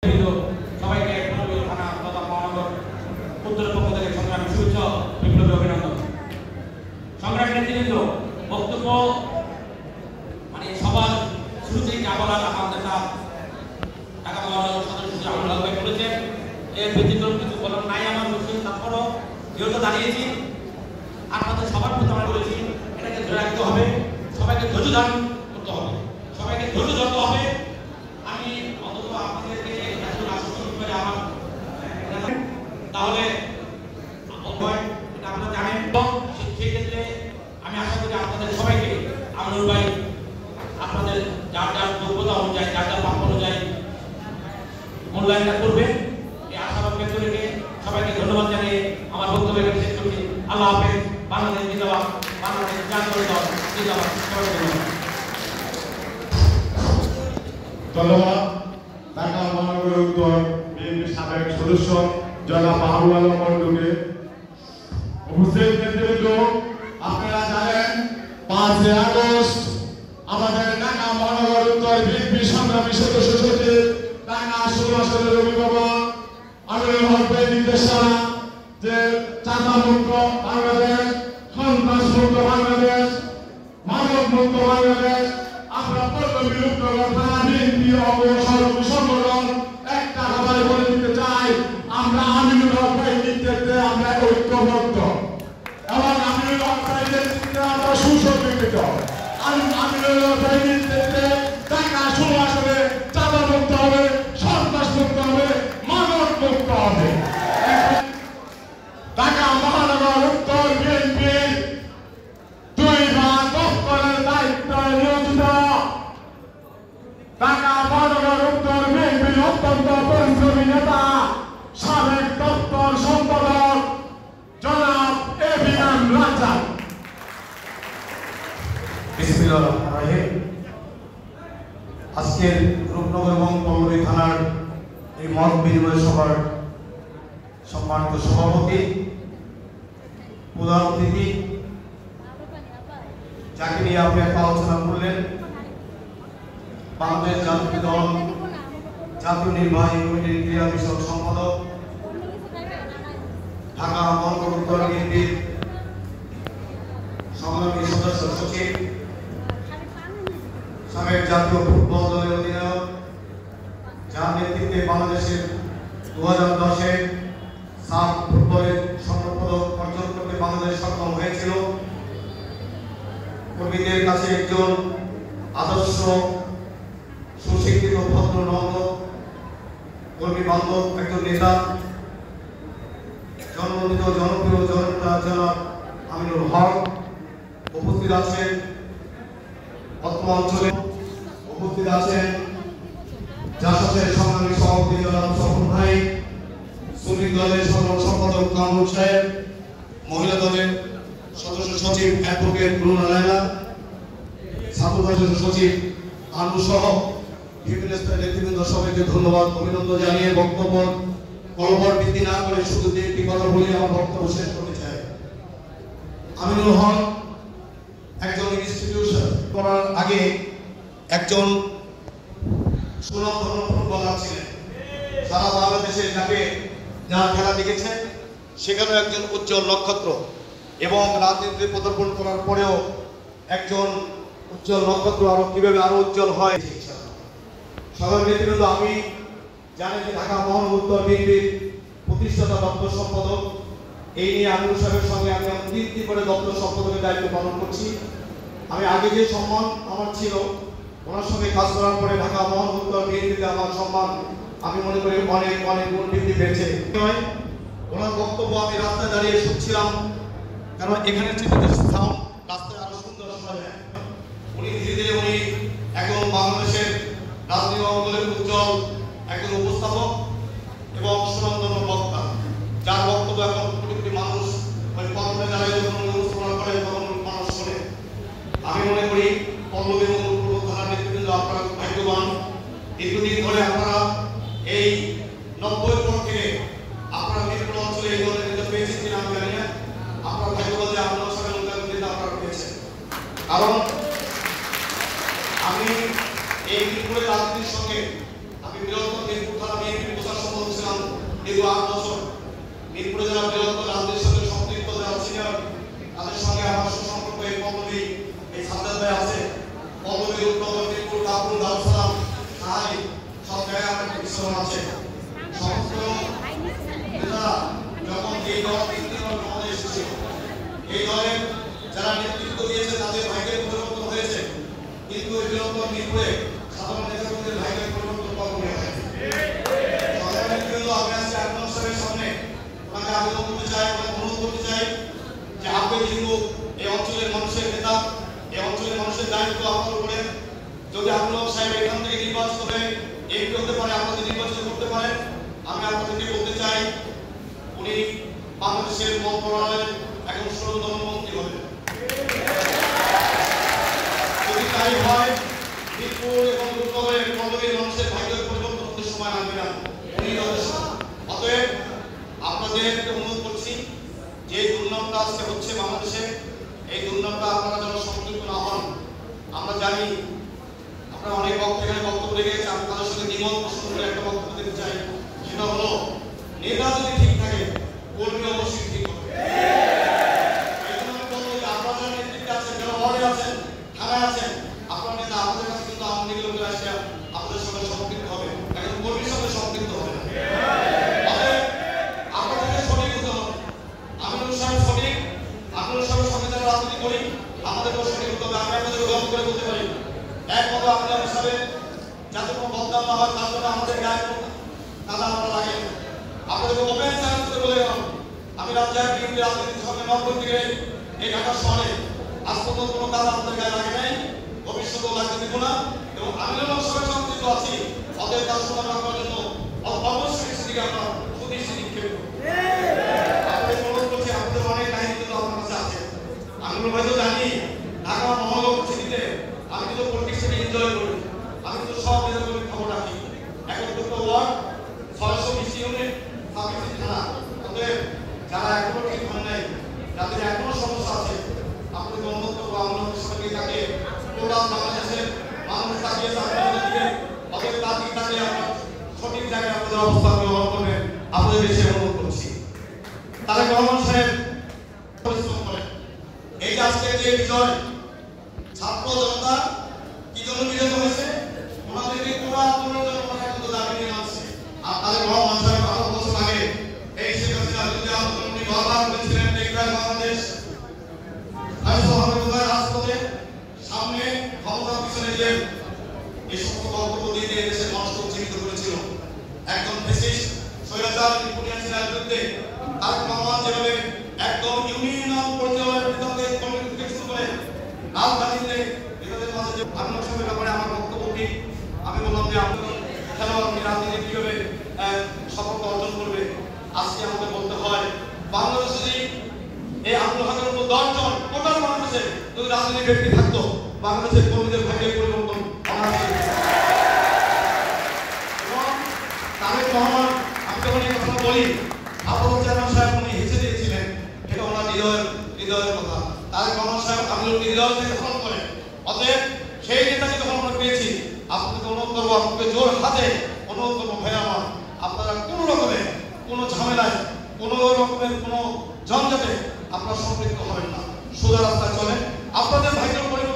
সবাইকে থানা তথা মহানগর উত্তরের পক্ষ থেকে সংগ্রামী শুভেচ্ছা বিপ্লবী অভিনন্দন। সংগ্রামী নেতৃবৃন্দ, বক্তব্য মানে সবার শুরুতেই যা বলার আমাদের ঢাকা মহানগর সদস্য আবুল হক ভাই বলেছেন, এর ব্যতিক্রম কিছু বলার নাই আমার বিষয়। তারপরও যেহেতু দাঁড়িয়েছি, আপনাদের সবার প্রতি আমরা বলেছি এটাকে ধরে রাখতে হবে, সবাইকে ধৈর্য ধারণ করতে হবে, সবাইকে ধৈর্য ধরতে হবে। আমি অন্তত আপনাদেরকে আশ্বস্ত করে আমার তাহলে এটা আপনারা জানেন। সেই ক্ষেত্রে আমি আশা করি আপনাদের সবাইকে আমিনুল ভাই আপনাদের যার যার যোগ্যতা অনুযায়ী, যার যার প্রাপ্য অনুযায়ী মূল্যায়নটা করবে, এই আশাবাদ ব্যক্ত রেখে সবাইকে ধন্যবাদ জানিয়ে আমার বক্তব্য এখানে শেষ করছি। আল্লাহ হাফেজ। বাংলাদেশ জিন্দাবাদ, বাংলাদেশ জাতীয় দল জিন্দাবাদ। সবাইকে ধন্যবাদ। ঢাকা মহানগর উত্তর বিএনপির সাবেক সদস্য জনাব মাহবুব আলম মন্ডলকে। উপস্থিত নেতৃবৃন্দ, আপনারা জানেন 5 আগস্ট আমাদের ঢাকা মহানগর উত্তর বিএনপি সংগ্রামী সদস্য সচিব ঢাকা 16 আসনের অভিভাবক আমিনুল হক ভাইয়ের নির্দেশনা যে চাঁদা মুক্ত বাংলাদেশ, সন্ত্রাস মুক্ত বাংলাদেশ, মাদক মুক্ত বাংলাদেশ, আমরা বিলুপ্ত থানা বিএনপি অবসরকারী সংগঠন একটা খাবারে বলে দিতে চাই, আমরা আমিনুল হক ভাইয়ের নেতৃত্বে আমরা ঐক্যবদ্ধ এবং আমিনুল হক ভাইয়ের নেতৃত্বে আমরা সুসংগঠিত। আমিনুল হক ভাইয়ের নেতৃত্বে ঢাকা 16 আসনে চাঁদা মুক্ত হবে, সন্ত্রাস মুক্ত হবে, মাদক মুক্ত হবে। ঢাকা মহানগর উত্তর বিএনপি 2 বার দপ্তরের দায়িত্বে নিয়োজিত ঢাকা মহানগর উত্তর বিএনপির অত্যন্ত পরিশ্রমী নেতা সাবেক দপ্তর সম্পাদক জনাব এবিএম রাজ্জাক। বিসমিল্লাহির রহমানির রহিম। আজকের রূপনগর এবং পল্লবী থানার এই মত বিনিময় সভার সম্মানিত সভাপতি, প্রধান অতিথি, যাকে নিয়ে আপনি একটা আলোচনা করলেন, বাংলাদেশ জাতীয় দল জাতীয় নির্বাহী কমিটির ক্রীড়া বিষয়ক সম্পাদক, ঢাকা মহানগর উত্তর বিএনপির সংগ্রামী সদস্য সচিব, সাবেক জাতীয় ফুটবল দলের অধিনায়ক, যার নেতৃত্বে বাংলাদেশের 2010-এ সাফ ফুটবলের স্বর্ণপদক অর্জন করতে বাংলাদেশ সক্ষম হয়েছিল, কর্মীদের কাছে একজন আদর্শ সুশিক্ষিত ভদ্র নম্র কর্মী বান্ধব একজন নেতা, জনমনোনীত জনপ্রিয় জননেতা জনাব আমিনুল হক। উপস্থিত আছেন অত্র অঞ্চলে, উপস্থিত আছেন জাসাসের সংগ্রামী সভাপতি জনাব স্বপন ভাই, শ্রমিক দলের সাধারণ সম্পাদক কামরুল সাহেব, মহিলা দলের সদস্য সচিব অ্যাডভোকেট রুনা লায়লা, ছাত্র দলের সচিব আনু সহ বিভিন্ন স্তরের নেতৃবৃন্দ, সবাইকে ধন্যবাদ অভিনন্দন জানিয়ে বক্তব্য কলবর বৃদ্ধি না করে শুধু একটি কথা বলে আমার বক্তব্য শেষ করতে চাই। আমিনুল হক একজন ইনস্টিটিউশন করার আগে একজন সুনামধন্য ফুটবলার ছিলেন। সারা বাংলাদেশে যারা খেলা দেখেছেন সেখানেও একজন উজ্জ্বল নক্ষত্র, এবং রাজনীতিতে পদার্পণ করার পরেও একজন উজ্জ্বল নক্ষত্র আরো কিভাবে আরো উজ্জ্বল হয়। সাধারণ নেতৃবৃন্দ, আমি জানি যে ঢাকা মহানগর উত্তর বিএনপির প্রতিষ্ঠাতা দপ্তর সম্পাদক, এই নিয়ে আমিনুল সাহেবের সঙ্গে আমি 3টি করে দপ্তর সম্পাদকের দায়িত্ব পালন করছি। আমি আগে যে সম্মান আমার ছিল, ওনার সঙ্গে কাজ করার পরে ঢাকা মহানগর উত্তর বিএনপিতে আমার সম্মান আমি মনে করি অনেক অনেক গুণ বৃদ্ধি পেয়েছে। ওনার বক্তব্য আমি রাস্তায় দাঁড়িয়ে শুনছিলাম, কারণ এখানে সাউন্ড রাস্তায় আরো সুন্দর শোনা যায়। উনি ধীরে ধীরে উনি একজন বাংলাদেশের রাজনীতি অঙ্গনের উজ্জ্বল একজন উপস্থাপক এবং সুনামধন্য বক্তা, যার বক্তব্য এখন কোটি কোটি মানুষ ওই কর্মে দাঁড়িয়ে যখন উপস্থাপনা করে তখন মানুষ শোনে। আমি মনে করি পল্লবী এবং পূর্ব থানার নেতৃবৃন্দ আপনারা ভাগ্যবান। দীর্ঘদিন ধরে আপনারা এই 90-এর পর থেকে আপনারা বিভিন্ন অঞ্চলে এই ধরনের নেতা পেয়েছেন কিনা আমি জানি না, আপনারা ভাগ্যবান যে আপনার সঙ্গে নেতা আপনারা পেয়েছেন। কারণ আমি এই মিরপুরের রাজনীতির সঙ্গে আমি বৃহত্তর মিরপুর থানা বিএনপি দীর্ঘ 8 বছর মিরপুরে যারা বৃহত্তর রাজনীতির সাথে সম্পৃক্ত যারা সিনিয়র, তাদের সঙ্গে আমার সুসম্পর্ক এই পল্লবী, এই সাজ্জাদ ভাই আছে, পল্লবী, উত্তর, মিরপুর, কাপুর, দারুসালাম, সাহাই, সব জায়গায় আমার একটা বিশ্বরণ আছে। সমস্ত নেতারা যখন এই দল ক্ষমতায় এসেছিল, এই দলের যারা নেতৃত্ব দিয়েছে তাদের ভাগ্যের পরিবর্তন হয়েছে, কিন্তু এই বৃহত্তর মিরপুরে সাধারণ নেতাদের ভাগ্যের পরিবর্তন কখনো হয়নি। আমি আজকে আপনার সবার সামনে ওনাকে আবেদন করতে চাই, ওনাকে অনুরোধ করতে চাই যে আপনি যেহেতু এই অঞ্চলের মানুষের নেতা, এই অঞ্চলের মানুষের দায়িত্ব আপনার উপরে, যদি আপনার সাহেব এখান থেকে নির্বাচিত হয়ে এমপি হতে পারে, আপনাদের নির্বাচিত করতে পারেন, আমি আপনাদেরকে বলতে চাই উনি বাংলাদেশের মন্ত্রণালয়ের একজন 16তম মন্ত্রী হবেন। যদি তাই হয়, মিরপুর এবং উত্তরের পল্লবীর মানুষের ভাগ্যের পরিবর্তন হতে সময় লাগবে না। অতএব আপনাদেরকে অনুরোধ করছি, যে দুর্নামটা আজকে হচ্ছে বাংলাদেশে, এই দুর্নামটা আপনারা যেন সম্পৃক্ত না হন। আমরা জানি আপনারা অনেক বক্তব্য রেখেছে, আমি তাদের সাথে দ্বিমত পোষণ করে একটা বক্তব্য দিতে চাই, সেটা হলো নেতা যদি ঠিক থাকে কর্মী অবশ্যই ঠিক হবে। আপনারা যারা নেতৃত্বে আছেন, যারা ওয়ার্ডে আছেন, থানায় আছেন, আপনার নেতা আপনাদের কাছে কিন্তু আওয়ামী লীগের লোকেরা এসে আপনাদের সঙ্গে সম্পৃক্ত হবে, একজন কর্মীর সঙ্গে সম্পৃক্ত হবে না। আপনাদেরকে সঠিক হতে হবে। আমিনুল সাহেব সঠিক, আমিনুল সাহেবের সঙ্গে যারা রাজনীতি করি আমাদেরকেও সঠিক হতে হবে। আমি আপনাদের গল্প করে বলতে পারি, এক কথা আমিনুল সাহেব যাতে কোনো বদনাম না হয় তার জন্য আমাদের গায়ে কাদা আমরা লাগে। আপনাদেরকে ওপেন চ্যালেঞ্জ করে বলে গেলাম, আমি রাজ্যের বিরুদ্ধে রাজনীতির সঙ্গে 90 থেকে এই ঢাকা শহরে আজ পর্যন্ত কোনো কাজ আমাদের গায়ে লাগে নাই, ভবিষ্যতেও লাগতে দিব না, এবং আমিনুল সাহেবের সঙ্গে তো আছি। অতএব তার সমাধান করার জন্য অবশ্যই সেদিকে আমরা সুদৃষ্টি নিক্ষেপ করব। আপনাদের অনুরোধ করছি, আপনাদের অনেক কাহিনী কিন্তু আমার কাছে আছে। আমি হয়তো জানি ঢাকা মহানগর সিটিতে আমি কিন্তু পলিটিক্সটাকে এনজয় করি, আমি কিন্তু সব নেতাদের খবর রাখি। 71 ওয়ার্ড, 620 ইউনিট, 26 থানা। অতএব যারা এখনো ঠিক হয় নাই, যাদের এখনো সমস্যা আছে, আপনাদের অনুরোধ করবো আমাদের সঙ্গে থাকে টোটাল বাংলাদেশের মানুষ তাকিয়ে আপনাদের দিকে, অতএব তার দিকে তাকিয়ে আপনার সঠিক জায়গায় আপনাদের অবস্থান গ্রহণ করবেন, আপনাদের বেশি অনুরোধ করছি। তারেক রহমান সাহেব পরিশ্রম করেন। এই যে আজকে যে বিজয়, ছাত্র জনতা কি জন্য বিজয় হয়েছে, ওনাদেরকে পুরাতনের জন্য ওনারা কিন্তু দাবি নিয়ে আসছে। আর তারেক রহমান সাহেব 18 বছর আগে এই শেখ হাসিনার বিরুদ্ধে আন্দোলন বারবার করেছিলেন, টেকরাই বাংলাদেশ রাজপথে সামনে ক্ষমতার পিছনে যে এই সমস্ত বক্তব্য দিয়ে দিয়ে দেশের মানুষকে উজ্জীবিত করেছিল। একজন ফ্যাসিস্ট স্বৈরাচার রিপুনিয়ার বিরুদ্ধে তারেক রহমান যেভাবে একদম ইউনিয়ন পর্যায়ের বিতর্কে কমিটি থেকে শুরু করে রাজধানীতে এদের মাঝে যে আন্দোলন সভার ব্যাপারে আমার বক্তব্য কি, আমি বললাম যে আন্দোলন খেলোয়াড় রাজনীতি কিভাবে সফলতা অর্জন করবে। আজকে আমাদের বলতে হয়, বাংলাদেশে যদি এই আন্দোলনের মতো 10 জন টোটাল বাংলাদেশে যদি রাজনীতি ব্যক্তি থাকতো, বাংলাদেশের কর্মীদের ভাগ্যের পরিবর্তন তারেক রহমান, আমি যখন এই কথা বলি, আবুল চেয়ারম্যান সাহেব উনি হেসে দিয়েছিলেন, এটা ওনার হৃদয়ের কথা। তারেক রহমান সাহেব আমি হৃদয় থেকে গ্রহণ করেন। অতএব সেই নেতাকে যখন আমরা পেয়েছি, আপনাকে অনুরোধ করবো, আপনাকে জোর হাতে অনুরোধ করবো, ভাই আমার আপনারা কোনো রকমের কোনো ঝামেলায়, কোনো রকমের কোনো জঞ্জাটে আপনারা সম্পৃক্ত হবেন না, সোজা রাস্তায় চলেন, আপনাদের ভাগ্যের